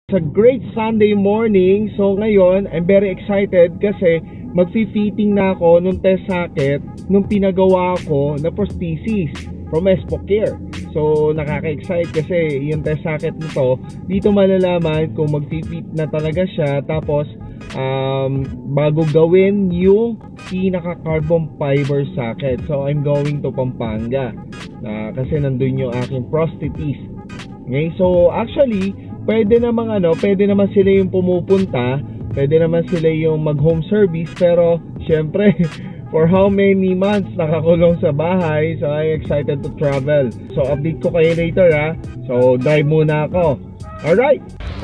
It's a great Sunday morning. So ngayon, I'm very excited kasi magfi-fitting na ako nung test socket nung pinagawa ko na prosthesis from Espocare. So nakaka-excite kasi yung test socket nito, dito malalaman kung magfi-fit na talaga siya. Tapos bago gawin yung pinaka carbon fiber socket. So I'm going to Pampanga kasi nandun yung aking prosthesis. Okay, so actually pwede naman sila yung pumupunta, pwede naman sila yung mag home service, pero syempre for how many months nakakulong sa bahay, so I'm excited to travel. So update ko kayo later ha. So drive muna ako. Alright.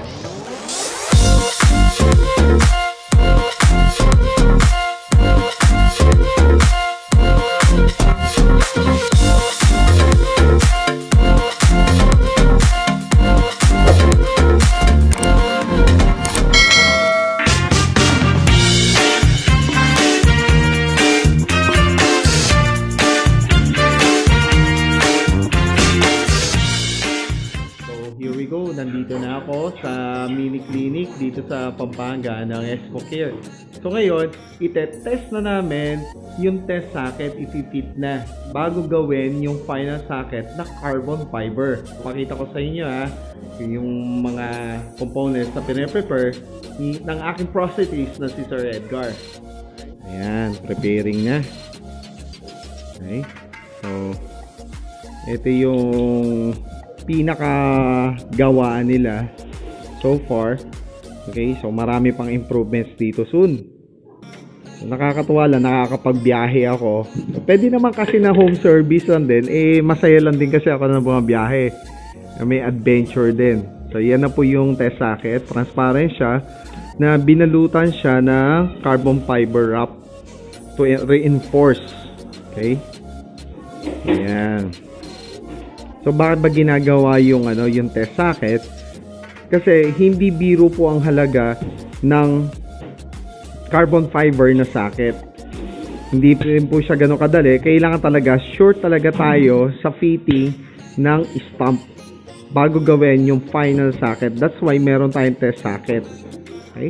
Nandito na ako sa mini clinic dito sa Pampanga ng Espocare. So ngayon, itetest na namin yung test socket, i-fit na bago gawin yung final socket na carbon fiber. Pakita ko sa inyo yung mga components na pine-prepare ng aking prosthesis na si Sir Edgar. Ayan, preparing na. Okay. So ito yung pinaka gawaan nila so far. Okay, so marami pang improvements dito soon. So, nakakatuwa lang, nakakapagbiyahe ako. So, pwede naman kasi na home service lang din, masaya lang din kasi ako na bumabiyahe. May adventure din. So yan na po yung test socket, transparent siya, na binalutan siya ng carbon fiber wrap to reinforce. Okay, ayan. So bakit ba ginagawa yung yung test socket? Kasi hindi biro po ang halaga ng carbon fiber na socket. Hindi rin po siya gano'ng kadali. Kailangan talaga sure talaga tayo sa fitting ng stump bago gawin yung final socket. That's why meron tayong test socket. Okay?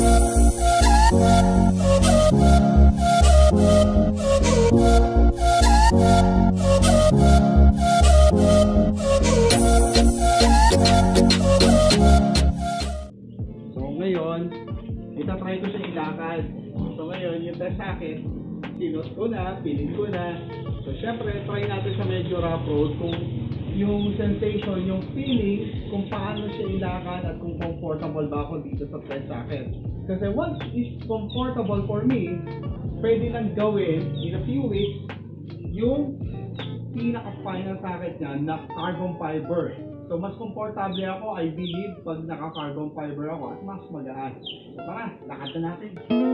Itatry ko siya ilakad. So ngayon, yung test socket, sinot ko na, pilit ko na. So syempre, try natin sa medyo rough road kung yung sensation, yung feeling, kung paano siya ilakad at kung comfortable ba ako dito sa test socket. Kasi once it's comfortable for me, pwede nang gawin in a few weeks yung pinaka-final socket niya na carbon fiber. So, mas komportable ako, I believe, pag naka-carbon fiber ako at mas magaan. So, tara, lakad na natin.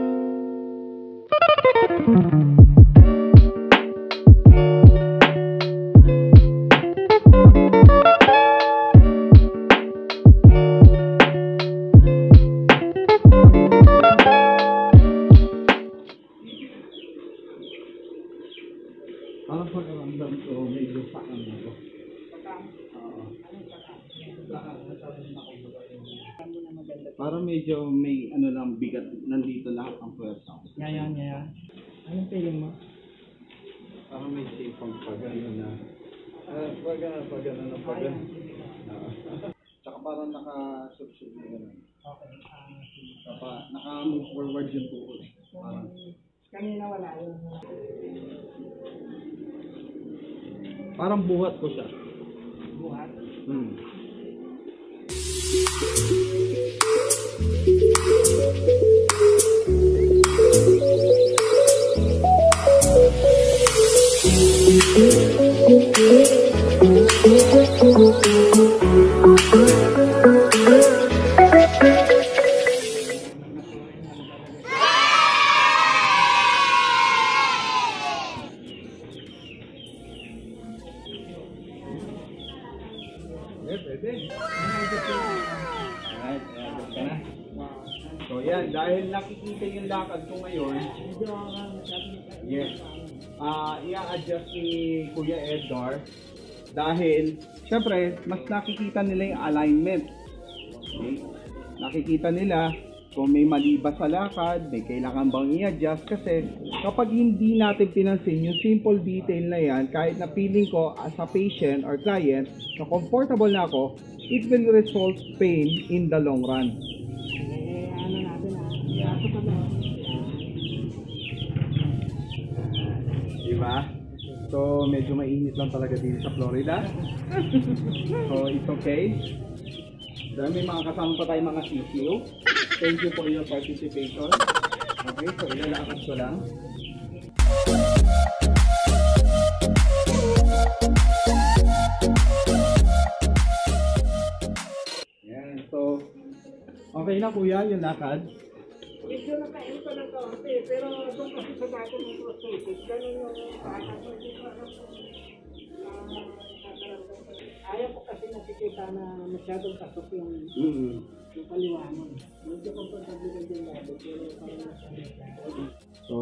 Parang pag-aramdam ko, medyo sakang ako. Parang medyo may lang bigat, nandito lahat ang pwersa. Yan. Anong feeling mo? Parang may sipang pagano na. Pagano na pagano. Tsaka parang naka-subsub na gano'n. Okay. Naka-move forward yung tuhod. Parang Kanina wala yun. parang buhat ko siya. Buhat? So yan, dahil nakikita yung lakad ko ngayon, yes, i-adjust ni Kuya Edgar dahil syempre mas nakikita nila yung alignment. Okay? nakikita nila kung may mali ba sa lakad, may kailangan bang i-adjust. Kasi kapag hindi natin pinansin yung simple detail na yan, kahit na feeling ko as a patient or client na comfortable na ako, it will result pain in the long run. Ano natin iaso pa na. Diba? So, medyo mainit lang talaga dito sa Florida. So, it's okay. Then, may mga kasama pa tayong mga CCO. Thank you for your participation. Okay, so ilalakad ko lang. Yan, so okay na kuya yung lakad? Medyo nakain pa ng kaunti, pero doon kasi sa dati ng prosthesis, ganun yung pakakasal ko. Ayaw ko kasi nakikita na masyadong pasok yung paliwanag. Medyo komportable ka din lalo, pero parang So,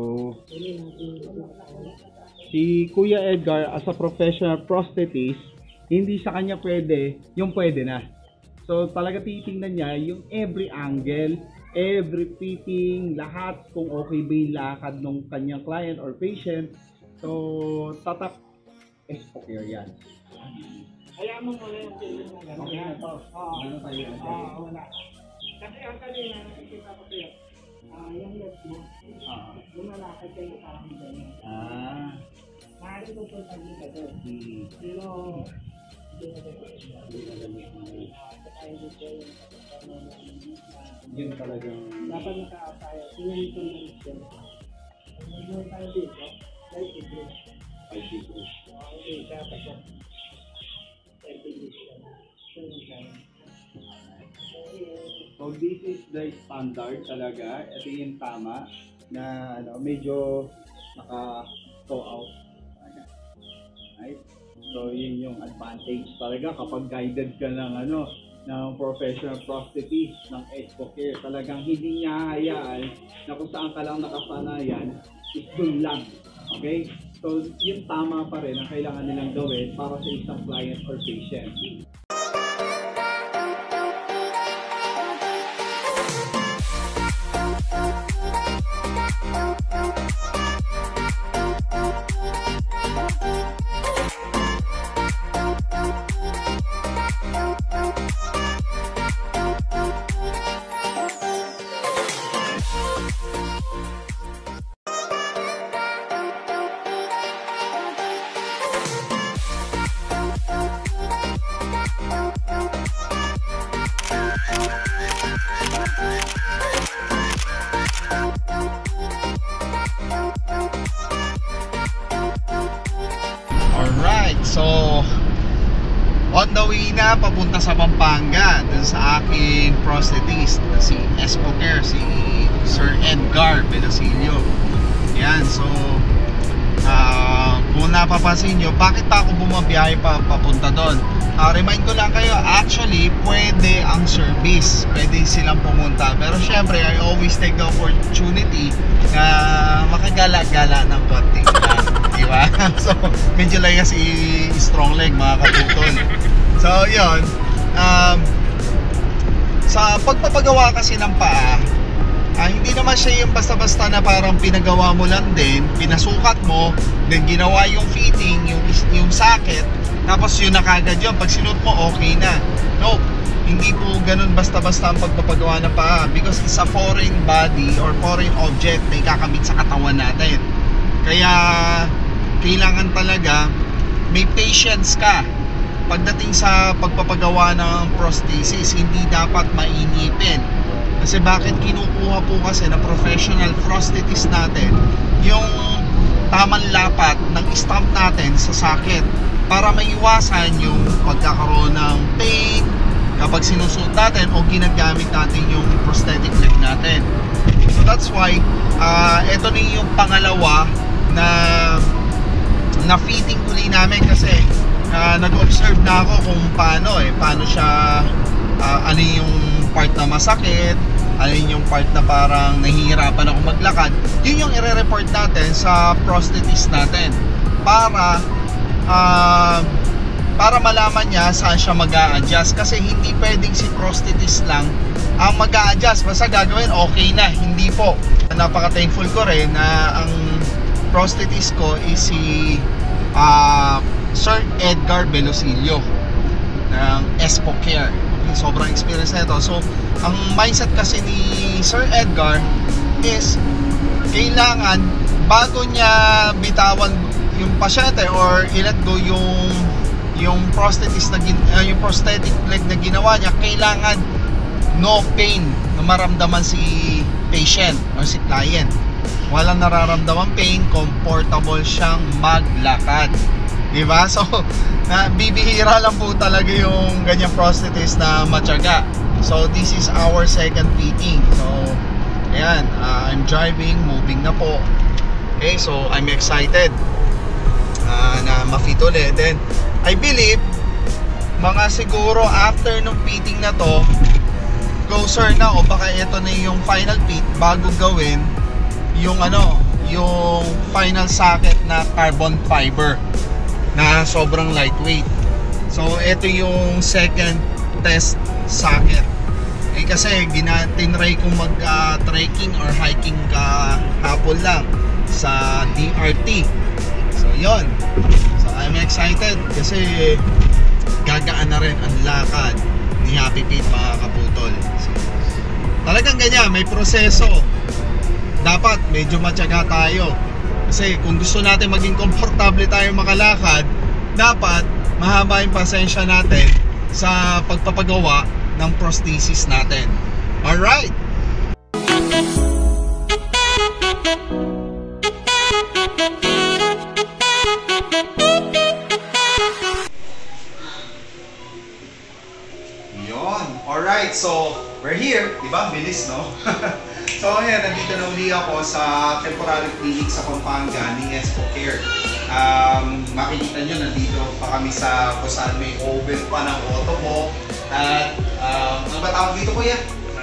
si Kuya Edgar as a professional prosthetist, hindi sa kanya pwede, yung pwede na. So, talaga titingnan niya yung every angle, every fitting, lahat kung okay ba yung lakad ng kanyang client or patient. So, tatak Espo Care yan. kaya mo muna yung feeling na gano'n. Okay na to. Ano tayo? Wala. Kasi ang kanina, nakikita ko sa'yo, yung left mo, lumalakad kayo parang ganyan. Maaaring ko po sabi ka doon. Pero, hindi na Yun talagang dapat nakaatayo. Sinunod ko na rin siya. Nagmula tayo dito, like it is. Okay, dapat yan. Like it is. So this is the standard talaga. Ito yung tama na medyo naka-toe out. Right? So yun yung advantage talaga kapag guided ka ng ng professional prosthetist ng Espo Care. Talagang hindi niya hayaan na kung saan ka lang nakasanayan is dun lang. Okay? So yung tama pa rin ang kailangan nilang gawin para sa isang client or patient. Alright, so on the way na papunta sa Pampanga dun sa aking prosthetist na si Espo Care, si Sir Edgar Benasilio. Yan, so kung napapansin nyo, bakit pa ako bumabiyahe papunta doon? Remind ko lang kayo, actually pwede ang service, pwede silang pumunta, pero syempre I always take the opportunity na makagala-gala ng konti, diba? So medyo lang kasi strong leg mga kaputol. So yun, sa pagpapagawa kasi ng paa, hindi naman siya yung basta-basta na parang pinagawa mo lang din, pinasukat mo, then ginawa yung fitting, yung socket, tapos yun na kagad yun, pag sinuot mo okay na. No, hindi po ganun basta-basta ang pagpapagawa ng paa, because it's a foreign body or foreign object na ikakamit sa katawan natin. Kaya kailangan talaga may patience ka pagdating sa pagpapagawa ng prosthesis. Hindi dapat mainipin. Kasi bakit kinukuha po kasi na professional prosthetist natin yung tamang lapat ng stamp natin sa socket para maiwasan yung pagkakaroon ng pain kapag sinusuot natin o ginagamit natin yung prosthetic leg natin. So that's why ito na yung pangalawa na fitting uli namin, kasi nag-observe na ako kung paano siya, ano yung part na masakit, ano yung part na parang nahihirapan ako maglakad. Yun yung i-report natin sa prosthetist natin para para malaman niya saan siya mag-a-adjust, kasi hindi pwedeng si prosthetist lang ang mag-a-adjust. Basta gagawin, okay na. Hindi po. Napaka-thankful ko rin na ang prosthetist ko is si Sir Edgar Velosilio ng Espo Care. Sobrang experience na ito. So, ang mindset kasi ni Sir Edgar is kailangan bago niya bitawan yung pasyente or i-let go yung prosthetist na yung prosthetic leg na ginawa niya, kailangan no pain na maramdaman si patient or si client. Walang nararamdaman pain, comfortable siyang maglakad. Diba? So, bibihira lang po talaga yung ganyang prosthetist na matyaga. So, this is our second fitting. So, ayan, I'm driving, moving na po. Okay, so I'm excited na ma-fit ulit. Then, I believe, mga siguro after nung fitting na to, closer na o baka ito na yung final fit bago gawin yung yung final socket na carbon fiber na sobrang lightweight. So ito yung second test socket. Kasi tinry kong mag-trekking or hiking kahapon lang sa DRT. So yon. So I'm excited kasi gagaan na rin ang lakad ni Happy Feet, mga kaputol. So, talagang ganyan, may proseso. Dapat medyo matyaga tayo. Kasi kung gusto natin maging komportable tayo makalakad, dapat mahaba yung pasensya natin sa pagpapagawa ng prosthesis natin. Alright! Yon. Alright, so we're here. Diba? Bilis, no? So ayan, nandito na uli ako sa temporary clinic sa Pampanga ni Espo Care. Makikita nyo, nandito pa kami sa kung saan may oven pa ng auto mo. At ano ba tawag dito, kuya?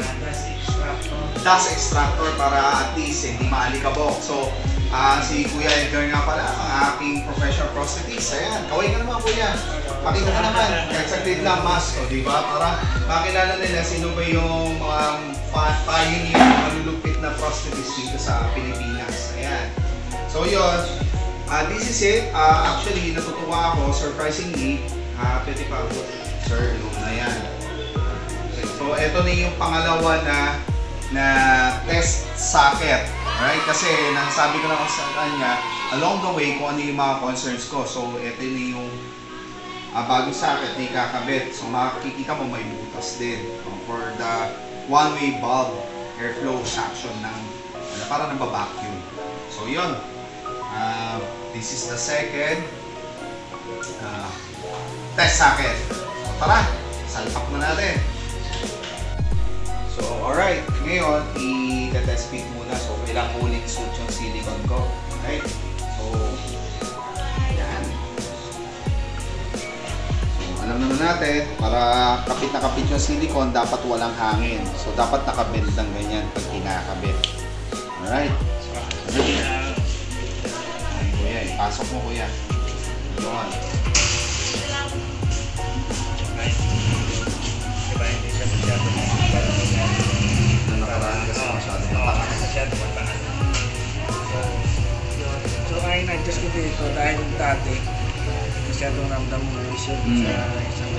Dust extractor para at least hindi maalikabok. So si Kuya Edgar nga pala, ang aking professional prosthetist. Ayan, kaway ka naman, kuya. Pakita ka naman, kahit saglit lang, mask, diba? Para makilala nila sino ba yung pioneer malulupit na prosthetist dito sa Pilipinas. Ayan. So yun, this is it. Actually, natutuwa ako, surprisingly, pwede pa ako, sir, na yan. Okay, so ito na yung pangalawa na test socket. Alright? Kasi nasabi ko na sa kanya, along the way, kung ano yung mga concerns ko. So ito na yung bagong socket na ikakabit. So makikita mo may butas din for the one-way valve airflow suction ng para nagba-vacuum. So yun, this is the second test socket. So tara, salpak na natin. So alright, ngayon i-test fit muna. So kailangan uling suit yung silicone ko. Okay, so yan. Alam naman natin, para kapit na kapit yung silicone, dapat walang hangin. So, dapat nakabend lang ganyan pag kinakabit. Alright. Kuya, ipasok mo, kuya. Yun. Diba, hindi siya masyado Nakaraan kasi masyado matakas. So, ngayon na-adjust ko dito dahil yung dati masyadong ramdam mo yung issue sa isang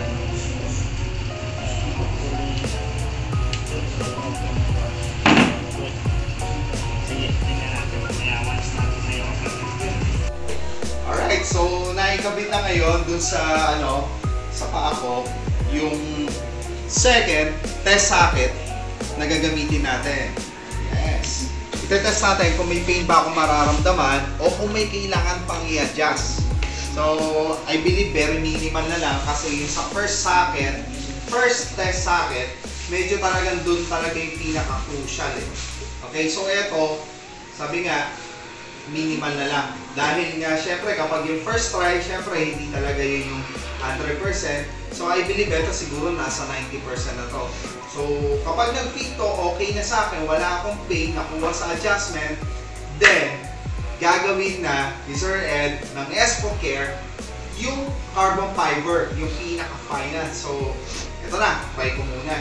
sige, tingnan natin. Kaya once natin sa'yo. Alright, so naikabit na ngayon dun sa sa paa ko yung second test socket na gagamitin natin. Yes. Itetest natin kung may pain ba akong mararamdaman o kung may kailangan pang i-adjust. So, I believe very minimal na lang kasi sa first test socket, medyo talagang dun talaga yung pinaka-crucial eh. Okay, so eto, sabi nga, minimal na lang. Dahil nga, syempre, kapag yung first try, syempre, hindi talaga yun yung 100%. So, I believe ito siguro nasa 90% na to. So, kapag nag-fit to, okay na sa akin, wala akong pain, nakuha sa adjustment, then, gagawin na ni Sir Ed ng Espo Care yung carbon fiber, yung pinaka-final. So, ito na, try ko muna.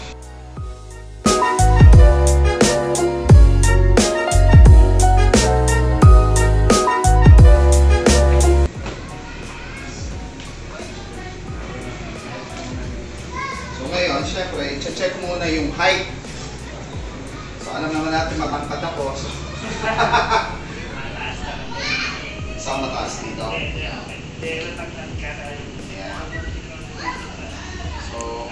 So ngayon, syempre, check muna yung height. So alam naman natin matangkad ako. So, saan mataas dito? Yeah. So,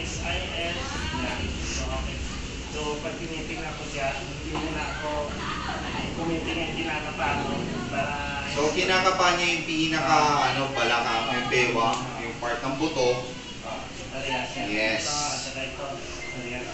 so pag tinitingnan ko siya, hindi na ako kumitingin, kinakapa ko para... So, kinakapa niya yung pinaka, balakang, yung bewang, yung part ng buto. Yes. Yes.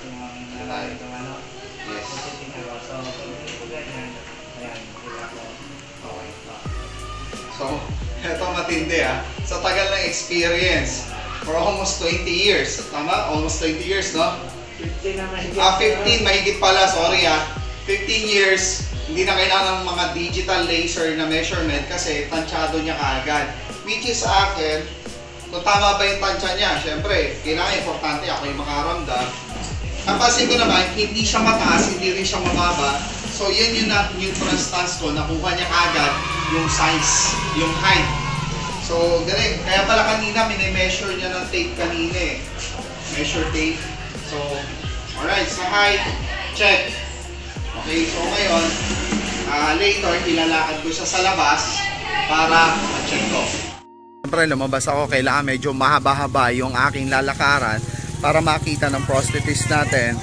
So, eto matindi sa tagal ng experience, for almost 20 years. Tama? Almost 20 years, no? 15 na mahigit. 15, mahigit pala, sorry 15 years, hindi na kailangan ng mga digital laser na measurement kasi tansyado niya kaagad. Which is sa akin, kung tama ba yung tansya niya, syempre, kailangan importante ako yung makaramdam. Napansin ko naman, hindi siya mataas, hindi rin siya mababa. So, yun yung neutral stance ko, nakuha niya kaagad yung size, yung height. So, galing. Kaya pala kanina, mini-measure niya ng tape kanina Measure tape. So, alright, sa height, check. Okay, so ngayon, later, ilalakad ko siya sa labas para ma-check ko. Siyempre, lumabas ako, kailangan medyo mahaba-haba yung aking lalakaran para makita ng prosthetist natin.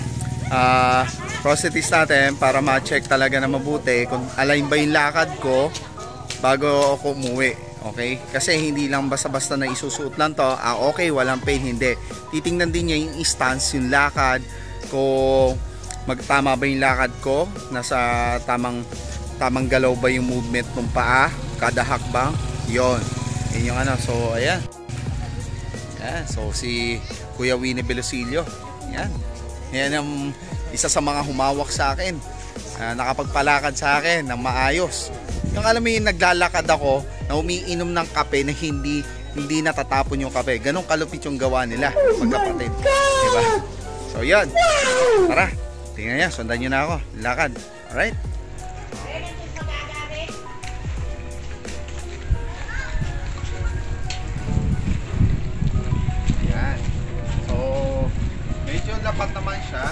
Para ma-check talaga na mabuti kung align ba yung lakad ko bago ako umuwi. Okay? Kasi hindi lang basta-basta na isusuot lang to. Okay, walang pain, hindi. Titingnan din niya yung stance, yung lakad. Kung magtama ba yung lakad ko, nasa tamang galaw ba yung movement ng paa, kada hakbang. Yon. Yun yung So, ayan. Yan. So, si Kuya Winnie Velosilio. Yan. Yan ang isa sa mga humawak sa akin. Nakapagpalakad sa akin ng maayos. Yung alam mo yung naglalakad ako na umiinom ng kape na hindi natatapon yung kape. Ganong kalupit yung gawa nila, magkapatid. Diba? So yan. Tara, tingnan niya, sundan nyo na ako. Lakad. Alright? Yan. So, medyo lapat naman siya.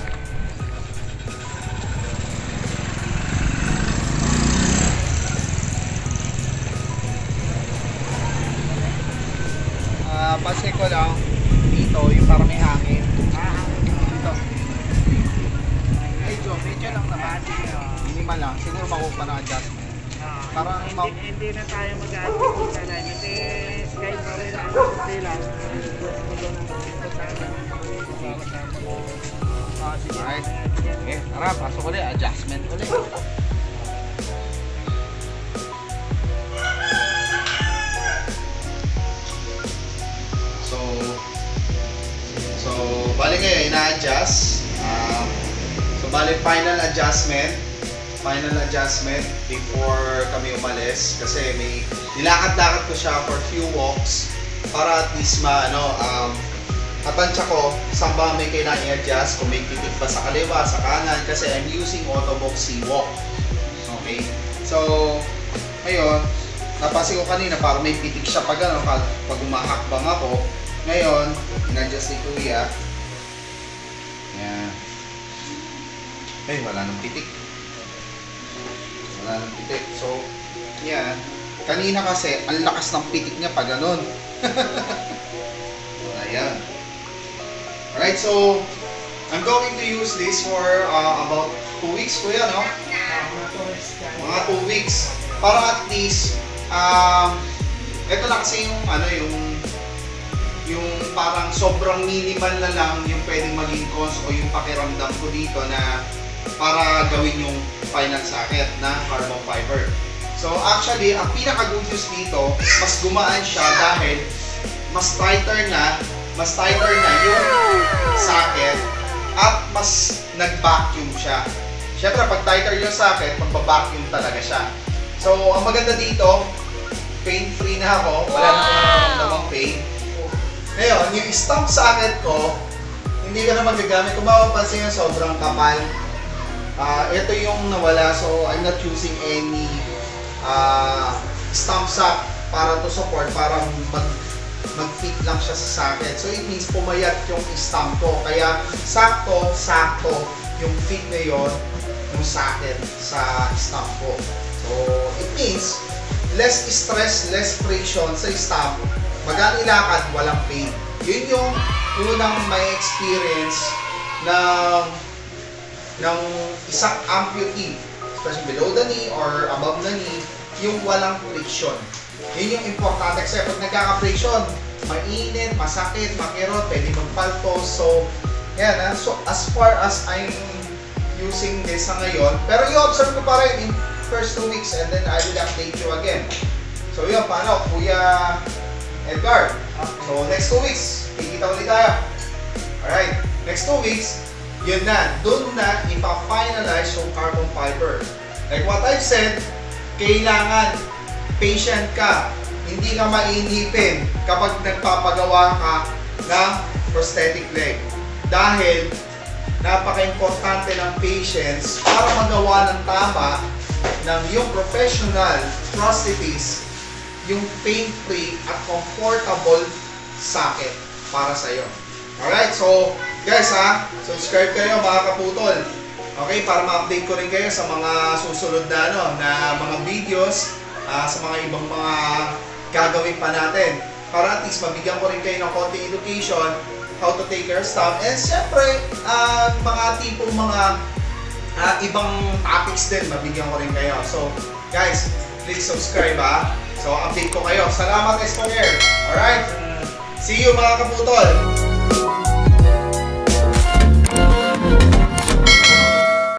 Pansin ko lang dito yung parang may hangin. Dito. Medyo lang naman. Minimal lang. Siguro makuha na adjustment. Parang hindi na tayo mag-adjust sa line. Hindi kahit pa rin ang konti lang. Alright. Okay, tara, pasok ulit. Adjustment ulit. So, bali ngayon, ina-adjust. So, bali final adjustment before kami umalis. Kasi may nilakad-lakad ko siya for few walks para at least atansya ko saan ba may kailangan i-adjust, kung may pitik ba sa kaliwa, sa kanan, kasi I'm using Autobox C-Walk. Okay? So, ngayon, napansin ko kanina parang may pitik siya pag umahakbang ako. Ngayon, in-adjust ni Kuya. Yan. Ay, wala nang pitik. So, yan. Kanina kasi, ang lakas ng pitik niya pag ganun. Ayan. Alright, so, I'm going to use this for about 2 weeks, Kuya, no? Mga 2 weeks. Para at least, ito na kasi yung parang sobrang minimal na lang yung pwedeng maging cons o yung pakiramdam ko dito na para gawin yung final socket na carbon fiber. So actually, ang pinaka-good news dito, mas gumaan siya dahil mas tighter na yung socket at mas nag-vacuum siya. Siyempre, pag tighter yung socket, magpa-vacuum talaga siya. So, ang maganda dito, pain-free na ako. Wala na akong namang pain. Ngayon, yung stump socket ko, hindi ka na magagamit. Kung mapapansin nyo, sobrang kapal. Ito yung nawala, so I'm not using any stump sock para to support, para mag-fit lang siya sa socket. So it means pumayat yung stump ko. Kaya sakto yung fit na yun, yung socket sa stump ko. So it means less stress, less friction sa stump. Magaan ilakad, walang pain. Yun yung unang may experience ng isang amputee, especially below the knee or above the knee, yung walang friction. Yun yung importante kasi pag nagkaka-friction, mainit, masakit, makirot, pwede magpaltos. So, yan. So, as far as I'm using this ngayon, pero i-observe ko pa rin in first 2 weeks and then I will update you again. So, yun, paano, Kuya Edgar? So, next 2 weeks, kikita ulit tayo. Alright, next 2 weeks, yun na, dun na ipa-finalize yung carbon fiber. Like what I've said, kailangan patient ka, hindi ka mainipin kapag nagpapagawa ka ng prosthetic leg. Dahil napaka-importante ng patience para magawa ng tama ng yung professional prosthetist, yung pain-free at comfortable socket para sa'yo. Alright, so guys subscribe kayo mga kaputol. Okay, para ma-update ko rin kayo sa mga susunod na mga videos, sa mga ibang mga gagawin pa natin. Para at least mabigyan ko rin kayo ng konting education, how to take care of stuff. And syempre, mga tipong mga ibang topics din, mabigyan ko rin kayo. So, guys, please subscribe So, update ko kayo. Salamat, Esponger. Alright? See you mga kaputol.